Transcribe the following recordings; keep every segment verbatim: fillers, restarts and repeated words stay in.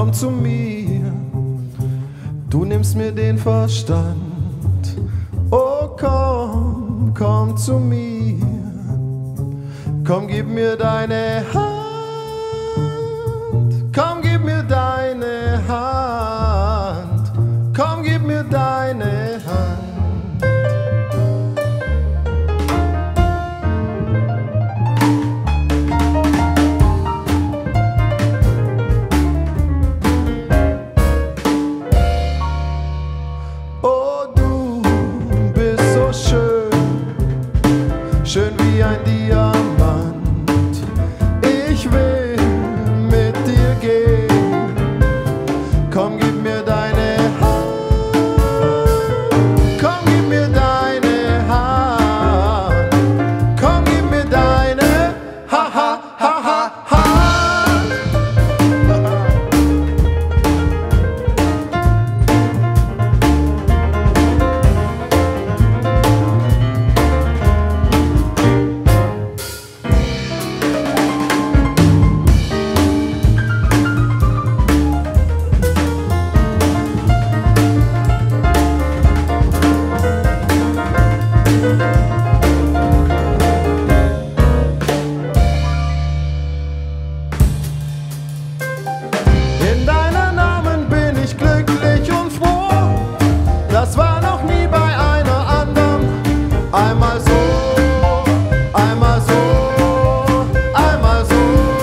komm zu mir, du nimmst mir den Verstand. Oh komm, komm zu mir, komm gib mir deine Hand, komm gib mir deine Hand, komm gib mir deine Hand. Schön wie ein Diamant, ich will mit dir gehen, komm gib mir deine Hand, komm gib mir deine Hand, komm gib mir deine ha ha ha ha Hand. Das war noch nie bei einer anderen. Einmal so, einmal so, einmal so.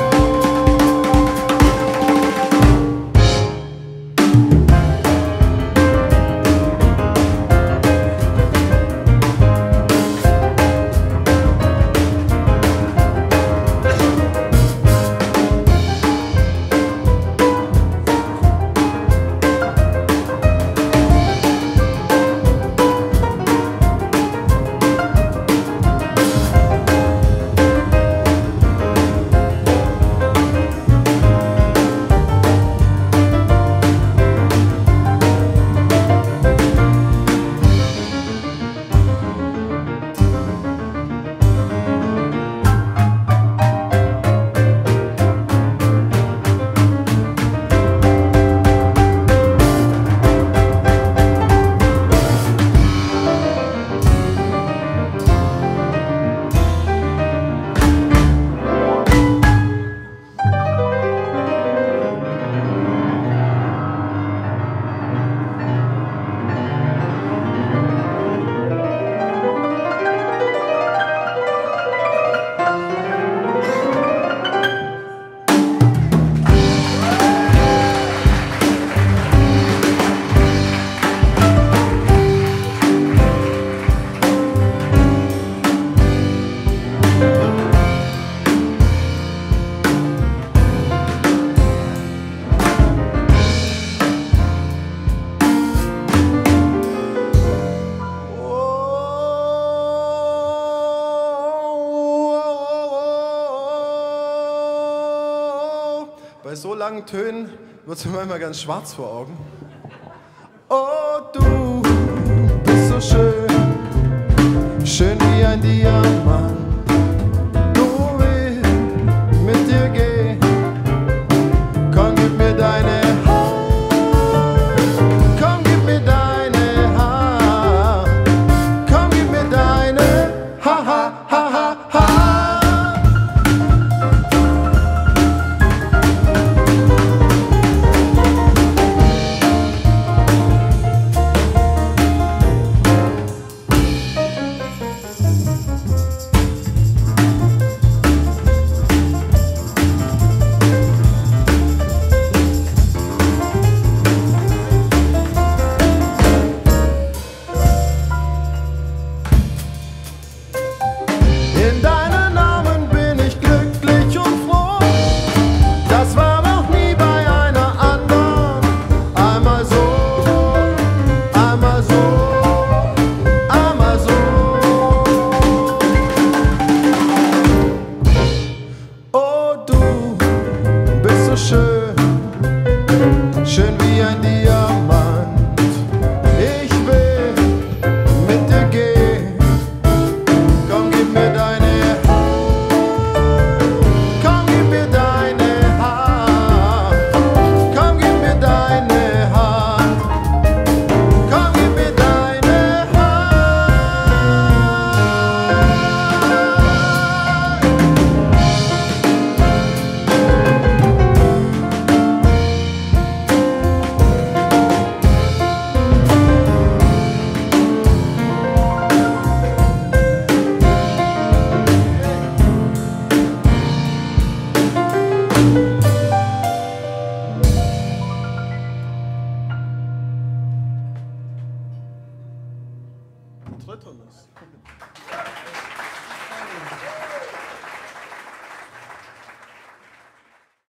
Bei so langen Tönen wird es mir manchmal ganz schwarz vor Augen. Oh, du bist so schön, schön wie ein Diamant. Du willst mit dir gehen, komm gib mir deine Hand, komm gib mir deine Hand, komm gib mir deine ha ha ha ha ha. Tritt uns.